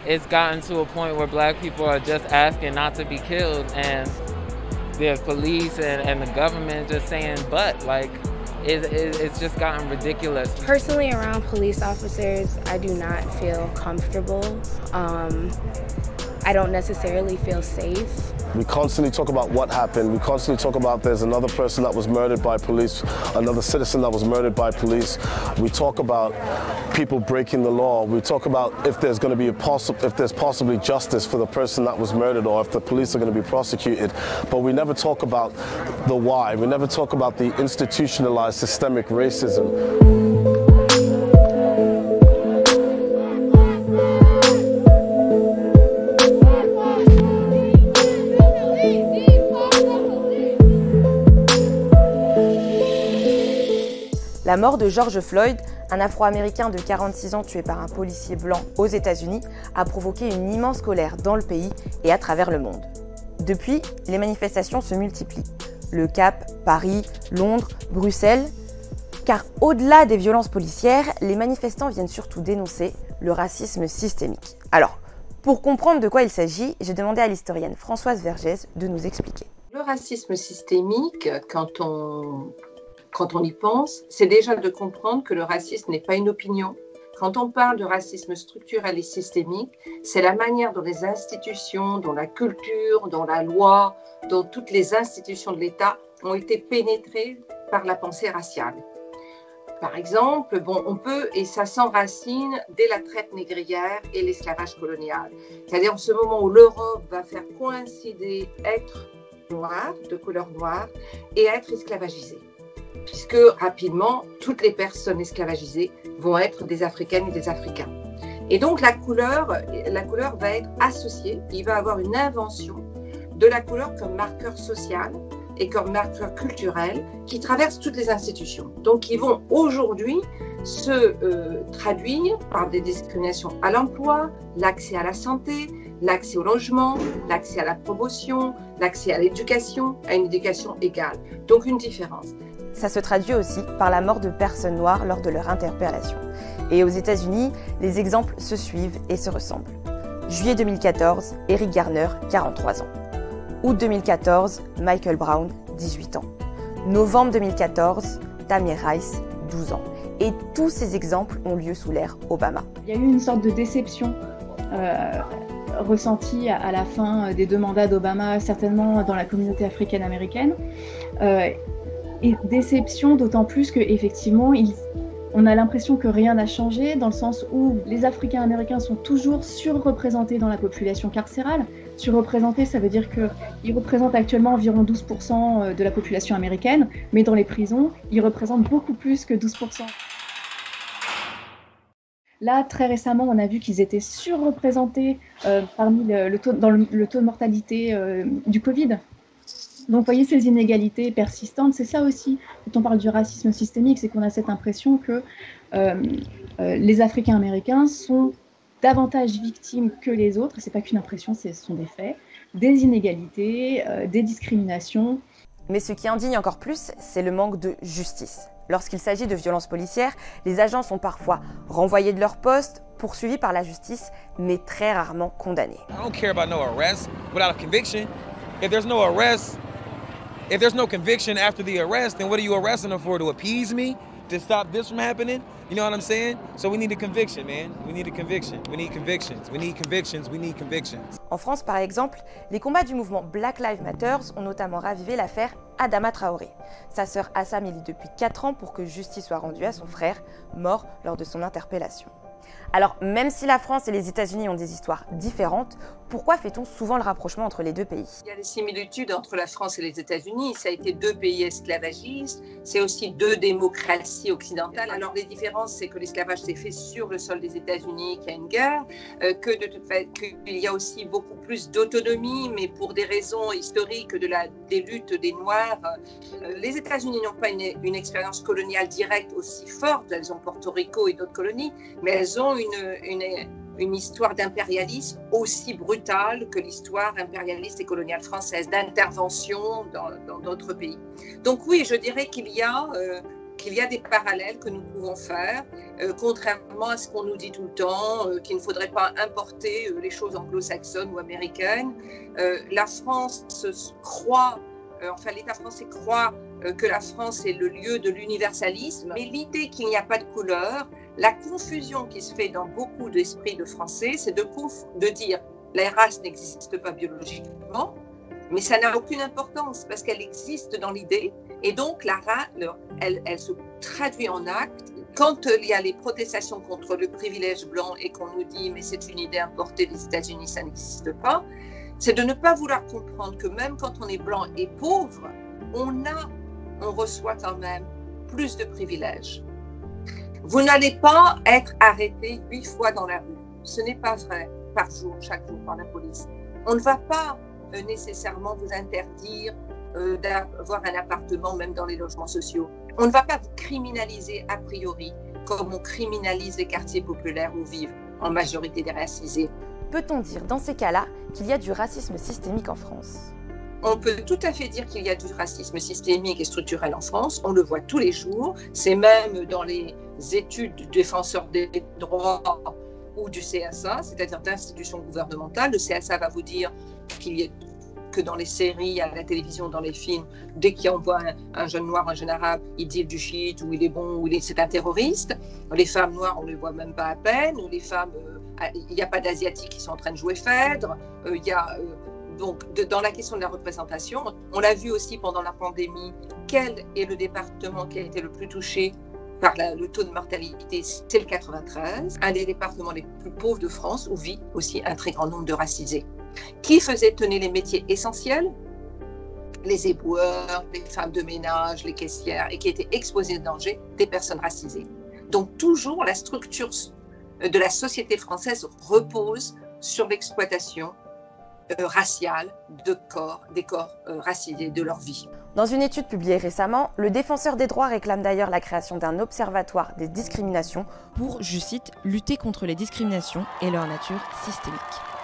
it's gotten to a point where black people are just asking not to be killed, and the police and the government just saying, but like, it's just gotten ridiculous. Personally, around police officers, I do not feel comfortable. I don't necessarily feel safe. We constantly talk about what happened. We constantly talk about there's another person that was murdered by police, another citizen that was murdered by police. We talk about people breaking the law. We talk about if there's going to be if there's possibly justice for the person that was murdered, or if the police are going to be prosecuted. But we never talk about the why. We never talk about the institutionalized systemic racism. La mort de George Floyd, un Afro-Américain de 46 ans tué par un policier blanc aux États-Unis, a provoqué une immense colère dans le pays et à travers le monde. Depuis, les manifestations se multiplient. Le Cap, Paris, Londres, Bruxelles. Car au-delà des violences policières, les manifestants viennent surtout dénoncer le racisme systémique. Alors, pour comprendre de quoi il s'agit, j'ai demandé à l'historienne Françoise Vergès de nous expliquer. Le racisme systémique, quand on y pense, c'est déjà de comprendre que le racisme n'est pas une opinion. Quand on parle de racisme structurel et systémique, c'est la manière dont les institutions, dont la culture, dont la loi, dont toutes les institutions de l'État ont été pénétrées par la pensée raciale. Par exemple, on peut, et ça s'enracine dès la traite négrière et l'esclavage colonial. C'est-à-dire en ce moment où l'Europe va faire coïncider être noir, de couleur noire, et être esclavagisée. Puisque rapidement, toutes les personnes esclavagisées vont être des Africaines et des Africains. Et donc la couleur va être associée, il va avoir une invention de la couleur comme marqueur social et comme marqueur culturel qui traverse toutes les institutions. Donc ils vont aujourd'hui se traduire par des discriminations à l'emploi, l'accès à la santé, l'accès au logement, l'accès à la promotion, l'accès à l'éducation, à une éducation égale. Donc une différence. Ça se traduit aussi par la mort de personnes noires lors de leur interpellation. Et aux États-Unis, les exemples se suivent et se ressemblent. Juillet 2014, Eric Garner, 43 ans. Août 2014, Michael Brown, 18 ans. Novembre 2014, Tamir Rice, 12 ans. Et tous ces exemples ont lieu sous l'ère Obama. Il y a eu une sorte de déception ressentie à la fin des 2 mandats d'Obama, certainement dans la communauté africaine-américaine. Et déception d'autant plus qu'effectivement, on a l'impression que rien n'a changé, dans le sens où les Africains-Américains sont toujours surreprésentés dans la population carcérale. Surreprésentés, ça veut dire qu'ils représentent actuellement environ 12% de la population américaine, mais dans les prisons, ils représentent beaucoup plus que 12%. Là, très récemment, on a vu qu'ils étaient surreprésentés parmi le taux de mortalité du Covid. Donc, vous voyez, ces inégalités persistantes, c'est ça aussi, quand on parle du racisme systémique, c'est qu'on a cette impression que les Africains-Américains sont davantage victimes que les autres, et ce n'est pas qu'une impression, ce sont des faits, des inégalités, des discriminations. Mais ce qui indigne encore plus, c'est le manque de justice. Lorsqu'il s'agit de violences policières, les agents sont parfois renvoyés de leur poste, poursuivis par la justice, mais très rarement condamnés. I don't care about no arrest without a conviction. If there's no arrest, if there's no conviction after the arrest, then what are you arresting them for? To appease me? To stop this from happening? You know what I'm saying? So we need a conviction, man. We need a conviction. We need convictions. We need convictions. We need convictions. En France, par exemple, les combats du mouvement Black Lives Matter ont notamment ravivé l'affaire Adama Traoré. Sa sœur Assa milite depuis 4 ans pour que justice soit rendue à son frère, mort lors de son interpellation. Alors, même si la France et les États-Unis ont des histoires différentes, pourquoi fait-on souvent le rapprochement entre les deux pays? Il y a des similitudes entre la France et les États-Unis. Ça a été 2 pays esclavagistes, c'est aussi 2 démocraties occidentales. Alors les différences, c'est que l'esclavage s'est fait sur le sol des États-Unis, qu'il y a une guerre, qu'il y a aussi beaucoup plus d'autonomie, mais pour des raisons historiques des luttes des Noirs. Les États-Unis n'ont pas une expérience coloniale directe aussi forte. Elles ont Porto Rico et d'autres colonies, mais elles ont une histoire d'impérialisme aussi brutale que l'histoire impérialiste et coloniale française, d'intervention dans d'autres pays. Donc oui, je dirais qu'il y a qu'il y a des parallèles que nous pouvons faire, contrairement à ce qu'on nous dit tout le temps, qu'il ne faudrait pas importer les choses anglo-saxonnes ou américaines. La France croit, l'État français croit que la France est le lieu de l'universalisme, mais l'idée qu'il n'y a pas de couleur, la confusion qui se fait dans beaucoup d'esprits de Français, c'est de dire la race n'existe pas biologiquement, mais ça n'a aucune importance parce qu'elle existe dans l'idée et donc la race, elle se traduit en actes. Quand il y a les protestations contre le privilège blanc et qu'on nous dit mais c'est une idée importée des États-Unis, ça n'existe pas, c'est de ne pas vouloir comprendre que même quand on est blanc et pauvre, on reçoit quand même plus de privilèges. Vous n'allez pas être arrêté 8 fois dans la rue. Ce n'est pas vrai par jour, chaque jour par la police. On ne va pas nécessairement vous interdire d'avoir un appartement, même dans les logements sociaux. On ne va pas vous criminaliser a priori, comme on criminalise les quartiers populaires où vivent en majorité des racisés. Peut-on dire dans ces cas-là qu'il y a du racisme systémique en France ? On peut tout à fait dire qu'il y a du racisme systémique et structurel en France. On le voit tous les jours. C'est même dans les études du défenseur des droits ou du CSA, c'est-à-dire d'institutions gouvernementales. Le CSA va vous dire qu'il y a que dans les séries, à la télévision, dans les films, dès qu'on voit un jeune noir, un jeune arabe, il dit du shit, ou il est bon, ou c'est un terroriste. Les femmes noires, on ne les voit même pas à peine. Les femmes, il n'y a pas d'Asiatiques qui sont en train de jouer Phèdre. Donc, dans la question de la représentation, on l'a vu aussi pendant la pandémie, quel est le département qui a été le plus touché par le taux de mortalité, c'est le 93, un des départements les plus pauvres de France où vit aussi un très grand nombre de racisés. Qui tenait les métiers essentiels? Les éboueurs, les femmes de ménage, les caissières, et qui étaient exposés au danger des personnes racisées. Donc toujours la structure de la société française repose sur l'exploitation raciale des corps racisés de leur vie. Dans une étude publiée récemment, le défenseur des droits réclame d'ailleurs la création d'un observatoire des discriminations pour, je cite, lutter contre les discriminations et leur nature systémique.